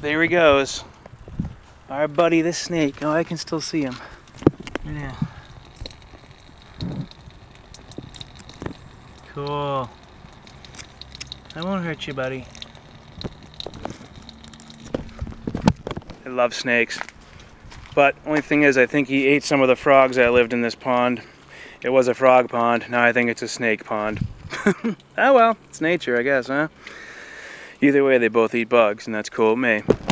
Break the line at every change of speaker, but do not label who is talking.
there he goes. Our buddy the snake. Oh, I can still see him. Yeah. Cool. I won't hurt you, buddy. I love snakes. But only thing is, I think he ate some of the frogs that lived in this pond. It was a frog pond. Now I think it's a snake pond. Oh well, it's nature, I guess, huh? Either way, they both eat bugs, and that's cool with me.